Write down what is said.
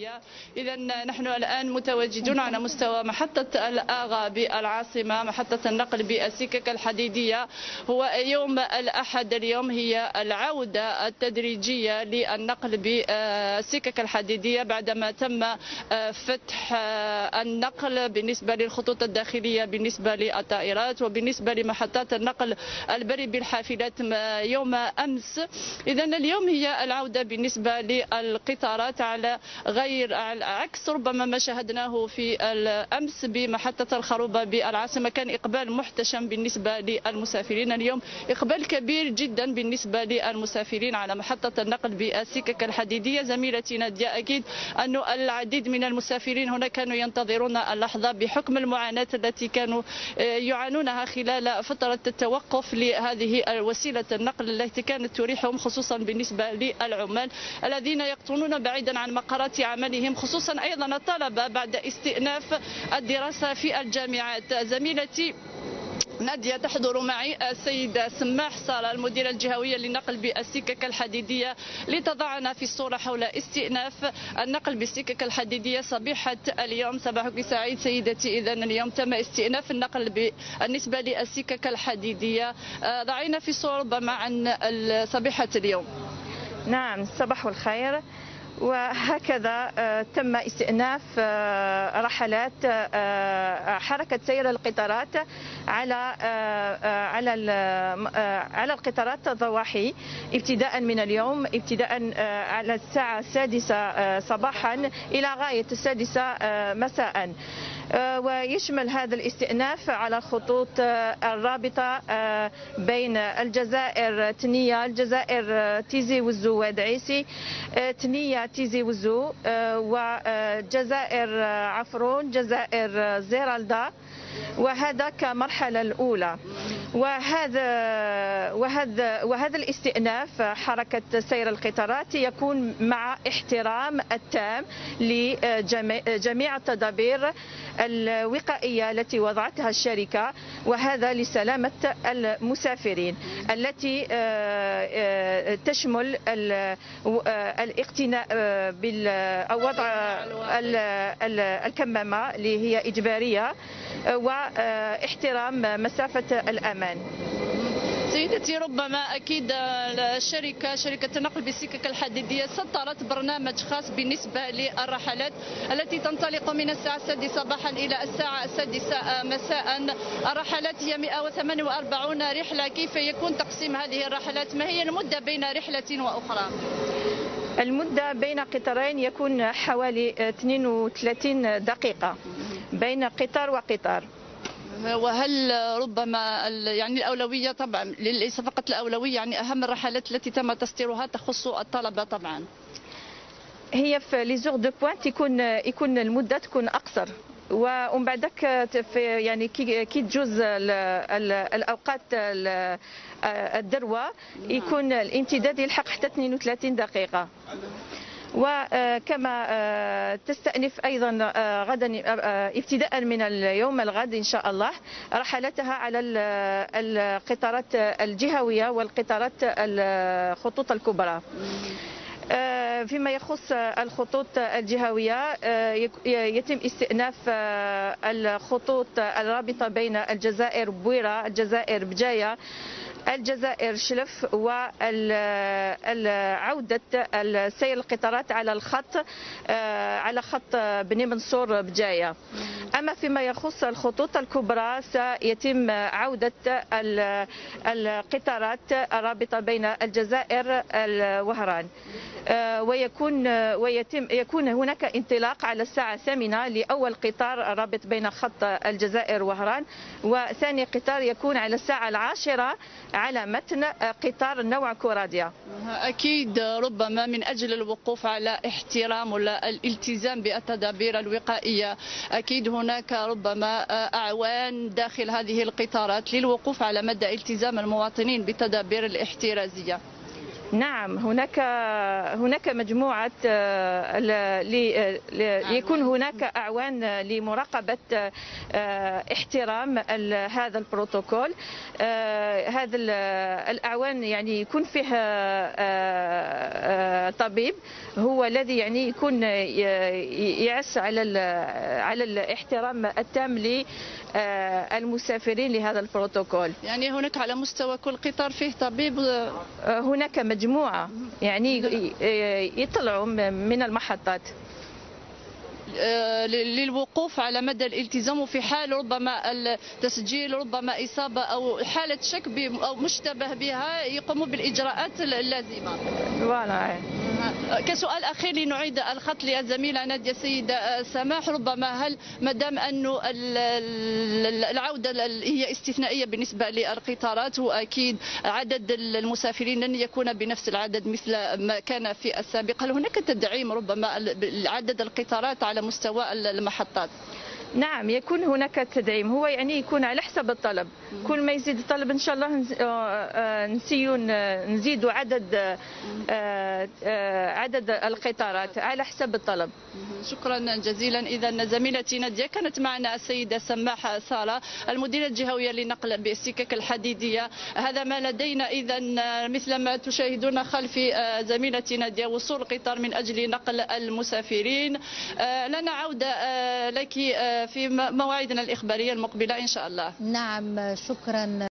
الجهوية. إذا نحن الآن متواجدون على مستوى محطة الآغا بالعاصمة، محطة النقل بالسكك الحديدية. هو يوم الأحد اليوم هي العودة التدريجية للنقل بالسكك الحديدية بعدما تم فتح النقل بالنسبة للخطوط الداخلية، بالنسبة للطائرات وبالنسبة لمحطات النقل البري بالحافلات يوم أمس. إذا اليوم هي العودة بالنسبة للقطارات على غير عكس ربما ما شاهدناه في الأمس بمحطة الخروبة بالعاصمة. كان إقبال محتشم بالنسبة للمسافرين، اليوم إقبال كبير جدا بالنسبة للمسافرين على محطة النقل بالسكك الحديدية. زميلتي نادية، أكيد أن العديد من المسافرين هنا كانوا ينتظرون اللحظة بحكم المعاناة التي كانوا يعانونها خلال فترة التوقف لهذه وسيلة النقل التي كانت تريحهم، خصوصا بالنسبة للعمال الذين يقطنون بعيدا عن مقرات عملهم، خصوصا أيضا الطلبة بعد استئناف الدراسة في الجامعات. زميلتي نادية، تحضر معي السيدة سماح صالة المديرة الجهوية للنقل بالسكك الحديدية لتضعنا في الصورة حول استئناف النقل بالسكك الحديدية صبيحة اليوم. صباحك سعيد سيدتي. إذا اليوم تم استئناف النقل بالنسبة للسكك الحديدية، ضعينا في الصورة ربما عن صبيحة اليوم. نعم، صباح الخير. وهكذا تم استئناف رحلات حركة سير القطارات على القطارات الضواحي ابتداء من اليوم، ابتداء على الساعة 6 صباحا إلى غاية 6 مساء. ويشمل هذا الاستئناف على الخطوط الرابطة بين الجزائر تنية، الجزائر تيزي وزو ودعيسي، تنية تيزي وزو، وجزائر عفرون، جزائر زيرالدا، وهذا كمرحلة الأولى. وهذا الاستئناف حركة سير القطارات يكون مع احترام التام لجميع التدابير الوقائية التي وضعتها الشركة، وهذا لسلامة المسافرين التي تشمل الاقتناء أو وضع الكمامة اللي هي إجبارية واحترام مسافة الأمان. سيدتي، ربما أكيد شركة النقل بالسكك الحديدية سطرت برنامج خاص بالنسبة للرحلات التي تنطلق من الساعة 6 صباحا إلى الساعة 6 مساء. الرحلات هي 148 رحلة. كيف يكون تقسيم هذه الرحلات؟ ما هي المدة بين رحلة وأخرى؟ المدة بين قطارين يكون حوالي 32 دقيقة بين قطار وقطار. وهل ربما يعني الأولوية طبعا ليس فقط الأولوية، يعني أهم الرحلات التي تم تسطيرها تخص الطلبة طبعا؟ هي في لي زور دو بوينت يكون المدة تكون أقصر، ومن بعدك يعني كي تجوز الأوقات الذروة يكون الامتداد يلحق حتى 32 دقيقة. وكما تستأنف أيضا غدا ابتداء من اليوم الغد إن شاء الله رحلاتها على القطارات الجهوية والقطارات الخطوط الكبرى. فيما يخص الخطوط الجهوية يتم استئناف الخطوط الرابطة بين الجزائر بويرة، الجزائر بجاية، الجزائر شلف، وعودة سير القطارات على خط بني منصور بجاية. أما فيما يخص الخطوط الكبرى سيتم عودة القطارات الرابطة بين الجزائر الوهران، يكون هناك انطلاق على الساعة 8 لأول قطار رابط بين خط الجزائر وهران، وثاني قطار يكون على الساعة 10 على متن قطار نوع كوراديا. أكيد ربما من أجل الوقوف على احترام ولا الالتزام بالتدابير الوقائية، أكيد هناك ربما أعوان داخل هذه القطارات للوقوف على مدى التزام المواطنين بالتدابير الاحترازية. نعم، هناك مجموعة يكون هناك أعوان لمراقبة احترام هذا البروتوكول. هذا الأعوان يعني يكون فيه طبيب هو الذي يعني يكون يعس على الاحترام التام للمسافرين لهذا البروتوكول. يعني هناك على مستوى كل قطار فيه طبيب؟ هناك مجموعة يعني يطلعوا من المحطات للوقوف على مدى الالتزام، وفي حال ربما التسجيل ربما إصابة أو حالة شك أو مشتبه بها يقوموا بالإجراءات اللازمة. كسؤال أخير لنعيد الخط للزميلة نادية السيدة سماح، ربما هل مادام أنه العودة هي استثنائية بالنسبة للقطارات، وأكيد عدد المسافرين لن يكون بنفس العدد مثل ما كان في السابق، هل هناك تدعيم ربما عدد القطارات على مستوى المحطات؟ نعم، يكون هناك تدعيم، هو يعني يكون على حسب الطلب. كل ما يزيد الطلب إن شاء الله نزيدوا عدد القطارات على حسب الطلب. شكرا جزيلا. إذا زميلتي نادية كانت معنا السيدة سماح سارة المديرة الجهوية لنقل بالسكك الحديدية. هذا ما لدينا. إذا مثل ما تشاهدون خلفي زميلتي نادية وصول قطار من أجل نقل المسافرين. لنا عودة لك في مواعيدنا الإخبارية المقبلة إن شاء الله. نعم، شكرا.